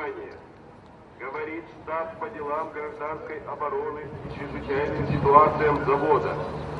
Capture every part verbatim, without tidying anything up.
Внимание! Говорит штаб по делам гражданской обороны и чрезвычайным ситуациям завода.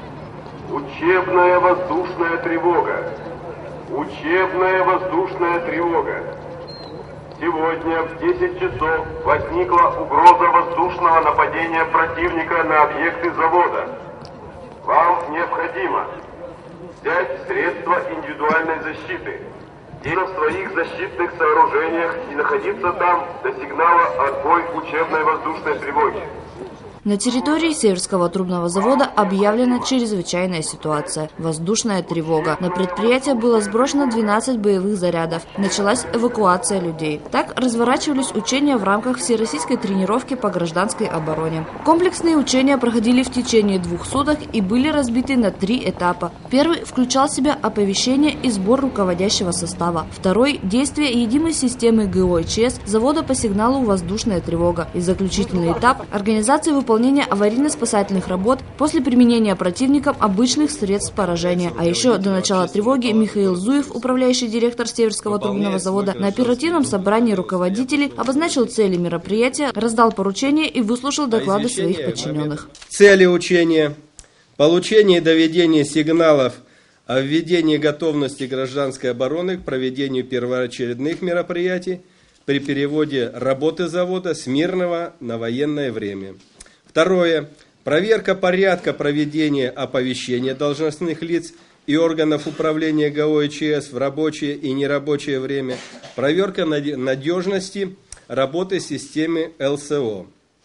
Учебная воздушная тревога. Учебная воздушная тревога. Сегодня в десять часов возникла угроза воздушного нападения противника на объекты завода. Вам необходимо взять средства индивидуальной защиты и на своих защитных сооружениях и находиться там до сигнала «Отбой учебной воздушной тревоги». На территории Северского трубного завода объявлена чрезвычайная ситуация – воздушная тревога. На предприятие было сброшено двенадцать боевых зарядов. Началась эвакуация людей. Так разворачивались учения в рамках всероссийской тренировки по гражданской обороне. Комплексные учения проходили в течение двух суток и были разбиты на три этапа. Первый включал в себя оповещение и сбор руководящего состава. Второй – действие единой системы ГОЧС завода по сигналу «Воздушная тревога». И заключительный этап – организация выполнения выполнения аварийно-спасательных работ после применения противником обычных средств поражения. А еще до начала тревоги Михаил Зуев, управляющий директор Северского трубного завода, на оперативном собрании руководителей обозначил цели мероприятия, раздал поручения и выслушал доклады своих подчиненных. Цели учения: получение и доведение сигналов о введении готовности гражданской обороны к проведению первоочередных мероприятий при переводе работы завода с мирного на военное время. Второе. Проверка порядка проведения оповещения должностных лиц и органов управления ГОЧС в рабочее и нерабочее время. Проверка надежности работы системы ЛСО.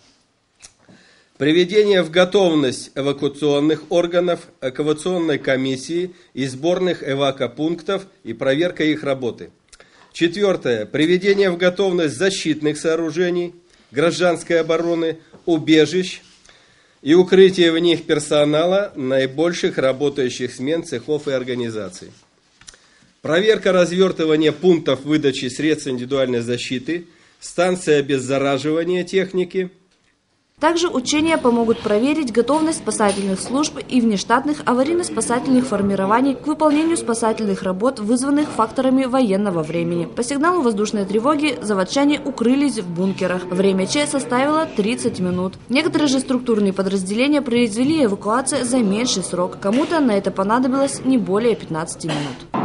Приведение в готовность эвакуационных органов, эвакуационной комиссии и сборных эвакопунктов и проверка их работы. Четвертое. Приведение в готовность защитных сооружений гражданской обороны, убежищ и укрытие в них персонала наибольших работающих смен, цехов и организаций. Проверка развертывания пунктов выдачи средств индивидуальной защиты, станция обеззараживания техники. Также учения помогут проверить готовность спасательных служб и внештатных аварийно-спасательных формирований к выполнению спасательных работ, вызванных факторами военного времени. По сигналу воздушной тревоги заводчане укрылись в бункерах. Время Ч составило тридцать минут. Некоторые же структурные подразделения произвели эвакуацию за меньший срок. Кому-то на это понадобилось не более пятнадцати минут.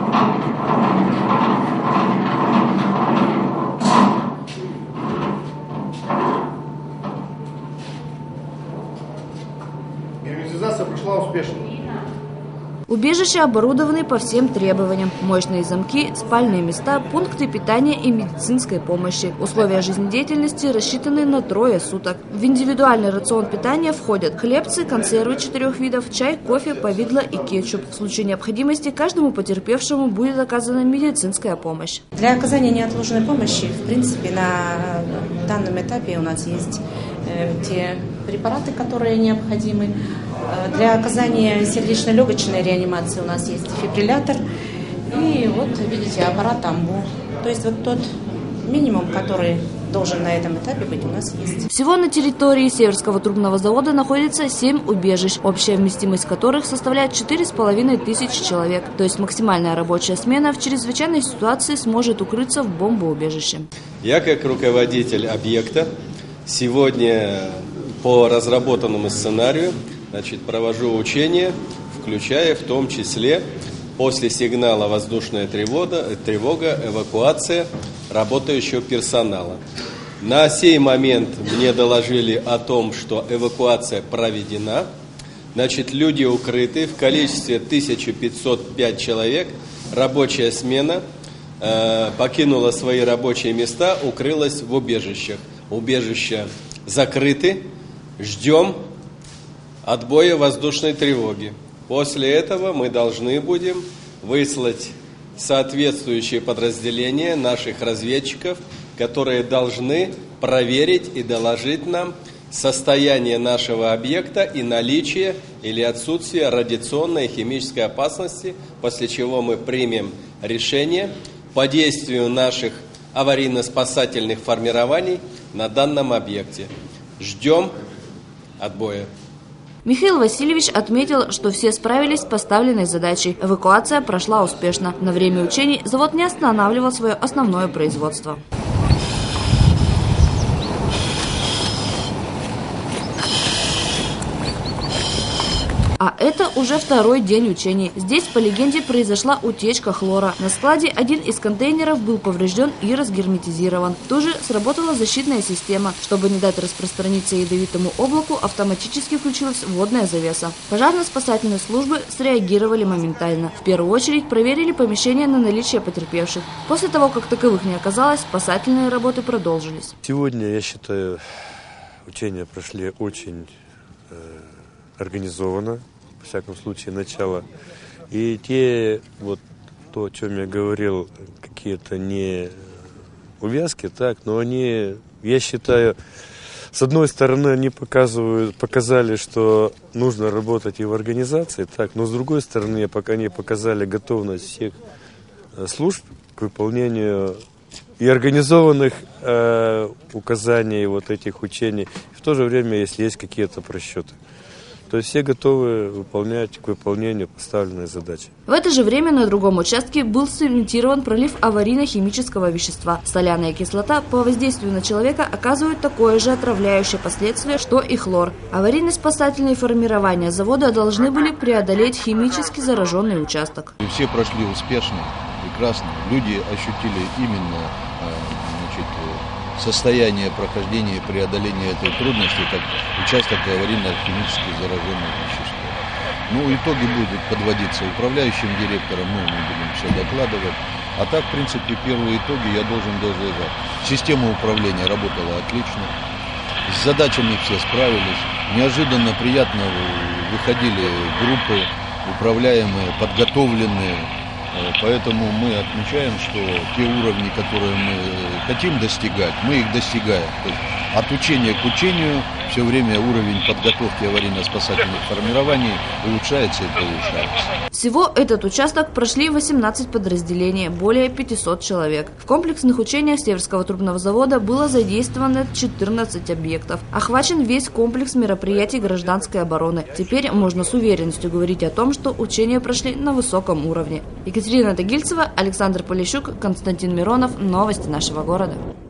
Герметизация прошла успешно. Убежища оборудованы по всем требованиям. Мощные замки, спальные места, пункты питания и медицинской помощи. Условия жизнедеятельности рассчитаны на трое суток. В индивидуальный рацион питания входят хлебцы, консервы четырех видов, чай, кофе, повидло и кетчуп. В случае необходимости каждому потерпевшему будет оказана медицинская помощь. Для оказания неотложной помощи, в принципе, на данном этапе у нас есть те препараты, которые необходимы. Для оказания сердечно-легочной реанимации у нас есть дефибриллятор и вот, видите, аппарат Амбу. То есть вот тот минимум, который должен на этом этапе быть, у нас есть. Всего на территории Северского трубного завода находится семь убежищ, общая вместимость которых составляет четыре с половиной тысячи человек. То есть максимальная рабочая смена в чрезвычайной ситуации сможет укрыться в бомбоубежище. Я, как руководитель объекта, сегодня по разработанному сценарию значит, провожу учения, включая в том числе после сигнала воздушная тревога, тревога, эвакуация работающего персонала. На сей момент мне доложили о том, что эвакуация проведена. Значит, люди укрыты в количестве тысяча пятьсот пять человек. Рабочая смена э, покинула свои рабочие места, укрылась в убежищах. Убежища закрыты. Ждем отбоя воздушной тревоги. После этого мы должны будем выслать соответствующие подразделения наших разведчиков, которые должны проверить и доложить нам состояние нашего объекта и наличие или отсутствие радиационной и химической опасности, после чего мы примем решение по действию наших аварийно-спасательных формирований на данном объекте. Ждем отбоя. Михаил Васильевич отметил, что все справились с поставленной задачей. Эвакуация прошла успешно. На время учений завод не останавливал свое основное производство. Это уже второй день учений. Здесь, по легенде, произошла утечка хлора. На складе один из контейнеров был поврежден и разгерметизирован. Тут же сработала защитная система. Чтобы не дать распространиться ядовитому облаку, автоматически включилась водная завеса. Пожарно-спасательные службы среагировали моментально. В первую очередь проверили помещение на наличие потерпевших. После того, как таковых не оказалось, спасательные работы продолжились. Сегодня, я считаю, учения прошли очень э, организованно, во всяком случае, начало. И те, вот то, о чем я говорил, какие-то не увязки, так, но они, я считаю, с одной стороны, они показывают, показали, что нужно работать и в организации, так, но с другой стороны, пока они показали готовность всех служб к выполнению и организованных э, указаний вот этих учений, и в то же время, если есть какие-то просчеты. То есть все готовы выполнять к выполнению поставленные задачи. В это же время на другом участке был сымитирован пролив аварийно-химического вещества. Соляная кислота по воздействию на человека оказывает такое же отравляющее последствие, что и хлор. Аварийно-спасательные формирования завода должны были преодолеть химически зараженный участок. Все прошли успешно, прекрасно. Люди ощутили именно значит, состояние прохождения и преодоления этой трудности, как участок аварийно-химически зараженных веществ. Ну, итоги будут подводиться управляющим директором, мы, мы будем все докладывать. А так, в принципе, первые итоги я должен доказать. Система управления работала отлично, с задачами все справились. Неожиданно приятно выходили группы управляемые, подготовленные. Поэтому мы отмечаем, что те уровни, которые мы хотим достигать, мы их достигаем. То есть от учения к учению все время уровень подготовки аварийно-спасательных формирований улучшается и повышается. Всего этот участок прошли восемнадцать подразделений, более пятисот человек. В комплексных учениях Северского трубного завода было задействовано четырнадцать объектов. Охвачен весь комплекс мероприятий гражданской обороны. Теперь можно с уверенностью говорить о том, что учения прошли на высоком уровне. Екатерина Тагильцева, Александр Полищук, Константин Миронов. Новости нашего города.